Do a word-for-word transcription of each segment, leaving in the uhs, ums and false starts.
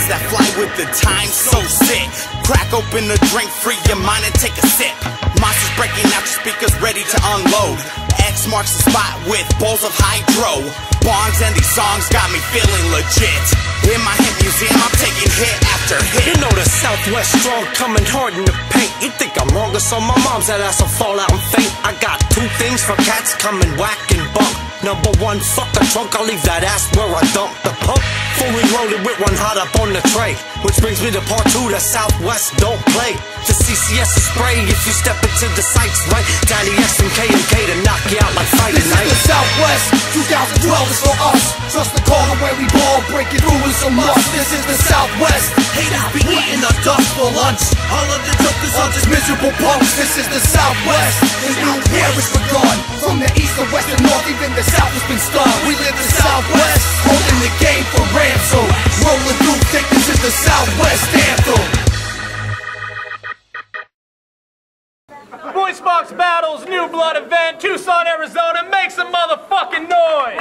minds that fly with the time, so sick. Crack open the drink, free your mind and take a sip. Monsters breaking out your speakers, ready to unload. X marks the spot with bowls of hydro. Bongs and these songs got me feeling legit. In my hip museum, I'm taking hit after hit. You know the Southwest strong, coming hard in the paint. You think I'm wrong or so? My mom's that ass will fall out and faint. I got two things for cats, coming whack and bump. Number one, fuck the trunk, I'll leave that ass where I dump the pump. Fully loaded with one hot up on the tray. Which brings me to part two, the Southwest don't play. The C C S is spray if you step into the sights, right? Daddy S and K and K to knock you out like fighting night. This is the Southwest, twenty twelve is for us. Trust the call and where we ball, breaking through is a must. This is the Southwest, haters be eating the dust for lunch. All of the jokers are just miserable punks. This is the Southwest, the new air is begun. From the east, the west, and north, even the south has been stunned. We live the Southwest, holding the game for ransom. Rolling through thick, this is the Southwest anthem. Voicebox Battles, New Blood event, Tucson, Arizona. Make some motherfucking noise!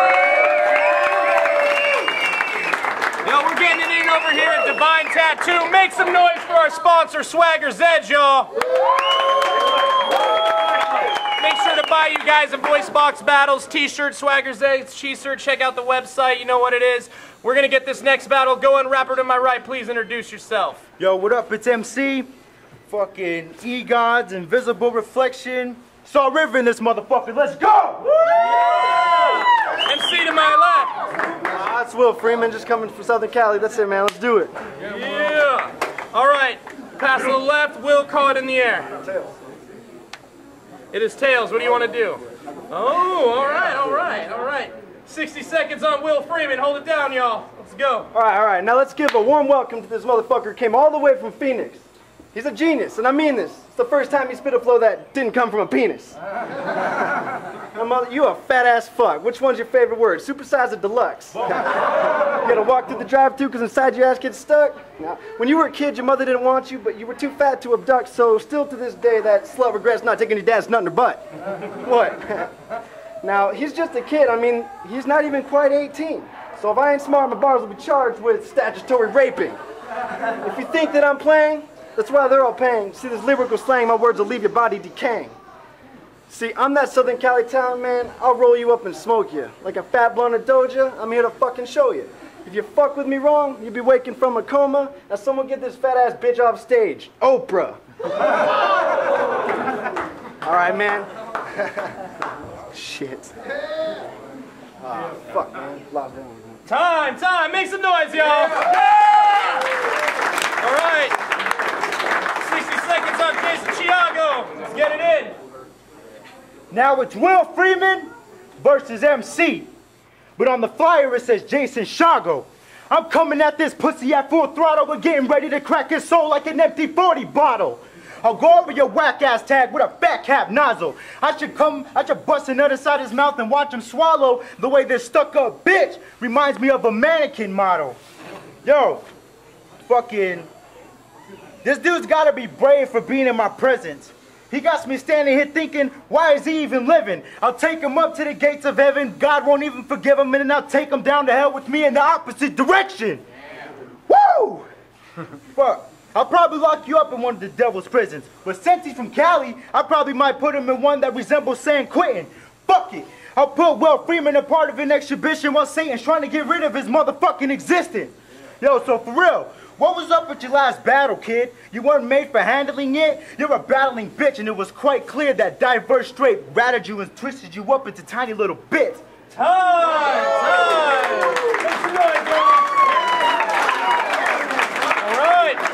Yo, we're getting it in over here at Divine Tattoo. Make some noise for our sponsor, Swagger's Edge, y'all. Make sure to buy you guys a Voicebox Battles t-shirt, Swagger's Edge t-shirt. Check out the website, you know what it is. We're gonna get this next battle going. Rapper to my right, please introduce yourself. Yo, what up? It's M C. Fucking E-Gods, Invisible Reflection. Saw River in this motherfucker. Let's go! Yeah! M C to my left. Uh, it's Will Freeman, just coming from Southern Cali. That's it, man. Let's do it. Yeah! All right. Pass to the left. Will, call it in the air. Tails. It is tails. What do you want to do? Oh, all right, all right, all right. sixty seconds on Will Freeman. Hold it down, y'all. Let's go. All right, all right. Now let's give a warm welcome to this motherfucker who came all the way from Phoenix. He's a genius, and I mean this. It's the first time he spit a flow that didn't come from a penis. Now, mother, you a fat-ass fuck. Which one's your favorite word? Supersize or deluxe? You gotta walk through the drive-thru because inside your ass gets stuck? Now, when you were a kid, your mother didn't want you, but you were too fat to abduct, so still to this day, that slut regrets not taking your dad's nut in her butt. What? Now, he's just a kid. I mean, he's not even quite eighteen. So if I ain't smart, my bars will be charged with statutory raping. If you think that I'm playing, that's why they're all paying. See, this lyrical slang, my words will leave your body decaying. See, I'm that Southern Cali talent, man. I'll roll you up and smoke you. Like a fat blunt of Doja, I'm here to fucking show you. If you fuck with me wrong, you'll be waking from a coma. Now someone get this fat ass bitch off stage. Oprah. All right, man. Shit. Oh, fuck, man. Lost down, man. Time, time. Make some noise, y'all. Yeah! All right. sixty seconds on Jason Chiago. Let's get it in. Now it's Will Freeman versus M C. But on the flyer it says Jason Chiago. I'm coming at this pussy at full throttle. We're getting ready to crack his soul like an empty forty bottle. I'll go over your whack-ass tag with a fat cap nozzle. I should come, I should bust another side of his mouth and watch him swallow. The way this stuck-up bitch reminds me of a mannequin model. Yo, fucking... This dude's gotta be brave for being in my presence. He got me standing here thinking, why is he even living? I'll take him up to the gates of heaven. God won't even forgive him, and then I'll take him down to hell with me in the opposite direction. Woo! Fuck. I'll probably lock you up in one of the devil's prisons. But since he's from Cali, I probably might put him in one that resembles San Quentin. Fuck it. I'll put Will Freeman a part of an exhibition while Satan's trying to get rid of his motherfucking existence. Yo, so for real, what was up with your last battle, kid? You weren't made for handling it? You're a battling bitch, and it was quite clear that diverse straight ratted you and twisted you up into tiny little bits. Time! Time! Make some noise, y'all! All right.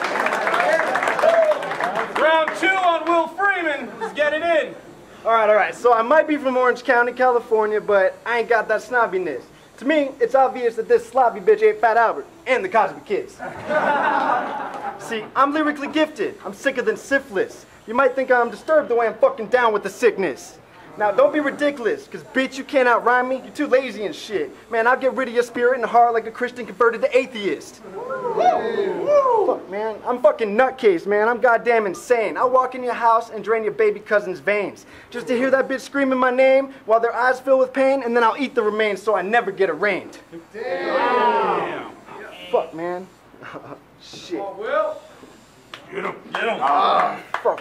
Round two on Will Freeman. Let's get it in. All right, all right. So I might be from Orange County, California, but I ain't got that snobbiness. To me, it's obvious that this sloppy bitch ate Fat Albert and the Cosby Kids. See, I'm lyrically gifted. I'm sicker than syphilis. You might think I'm disturbed the way I'm fucking down with the sickness. Now, don't be ridiculous, because bitch, you can't outrhyme me. You're too lazy and shit. Man, I'll get rid of your spirit and heart like a Christian converted to atheist. Woo! Fuck, man. I'm fucking nutcase, man. I'm goddamn insane. I'll walk in your house and drain your baby cousin's veins. Just to hear that bitch screaming my name while their eyes fill with pain, and then I'll eat the remains so I never get arraigned. Damn. Fuck, man. Shit. Oh, Will. Get him. Get him. Ah, fuck.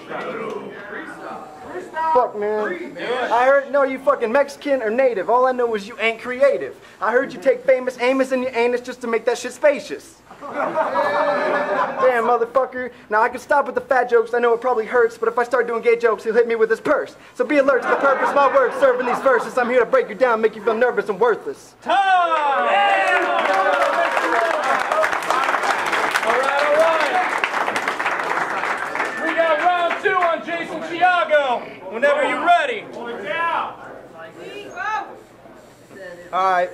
Fuck, man. I heard, no, you fucking Mexican or native. All I know is you ain't creative. I heard you take famous Amos in your anus just to make that shit spacious. Damn, motherfucker. Now, I can stop with the fat jokes. I know it probably hurts, but if I start doing gay jokes, he'll hit me with his purse. So be alert to the purpose of my words, serving these verses. I'm here to break you down, make you feel nervous and worthless. Time! Yeah! All right, all right. We got round two on Jason Chiago. Whenever you're ready. All right.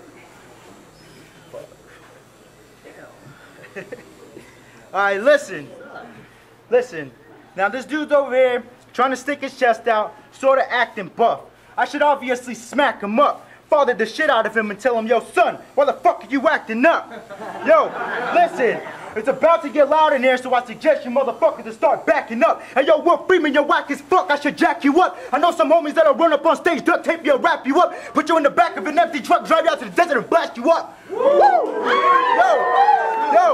Alright, listen. Listen. Now this dude's over here trying to stick his chest out, sort of acting buff. I should obviously smack him up, father the shit out of him and tell him, yo son, why the fuck are you acting up? Yo, listen. It's about to get loud in here, so I suggest you motherfuckers to start backing up. Hey, yo, Will Freeman, you're whack as fuck. I should jack you up. I know some homies that'll run up on stage, duct tape you, and wrap you up, put you in the back of an empty truck, drive you out to the desert, and blast you up. Woo! Yo, yo.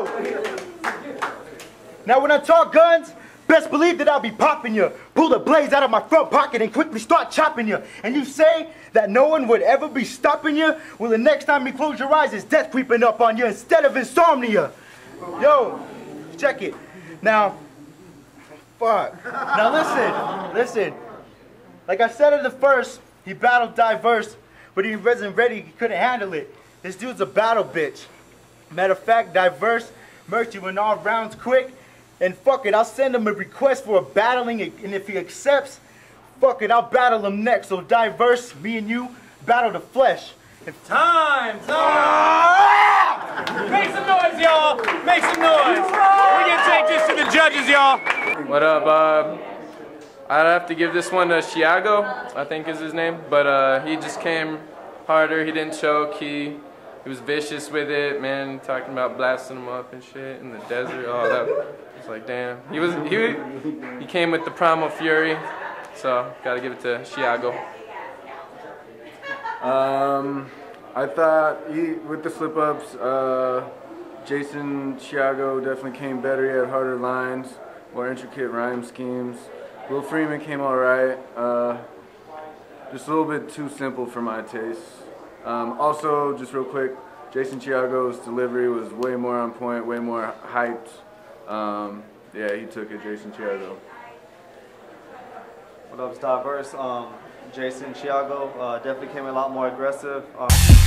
Now, when I talk guns, best believe that I'll be popping you. Pull the blaze out of my front pocket and quickly start chopping you. And you say that no one would ever be stopping you? Well, the next time you close your eyes, it's death creeping up on you instead of insomnia. Yo, check it. Now, fuck. Now listen, listen. Like I said at the first, he battled Diverse, but he wasn't ready, he couldn't handle it. This dude's a battle bitch. Matter of fact, Diverse murked you in all rounds quick, and fuck it, I'll send him a request for a battling, and if he accepts, fuck it, I'll battle him next. So Diverse, me and you, battle the flesh. Time! Time! Make some noise, y'all! Make some noise! We're gonna take this to the judges, y'all! What up? Uh, I'd have to give this one to Chiago, I think is his name. But uh, he just came harder. He didn't choke. He he was vicious with it, man. Talking about blasting him up and shit in the desert. Oh, that was like damn. He was he he came with the primal fury. So gotta give it to Chiago. Um, I thought he, with the slip-ups, uh, Jason Chiago definitely came better. He had harder lines, more intricate rhyme schemes. Will Freeman came all right. Uh, just a little bit too simple for my taste. Um, also, just real quick, Jason Chiago's delivery was way more on point, way more hyped. Um, yeah, he took it, Jason Chiago. What up, it's Diverse. Um, Jason Chiago uh, definitely came a lot more aggressive. Um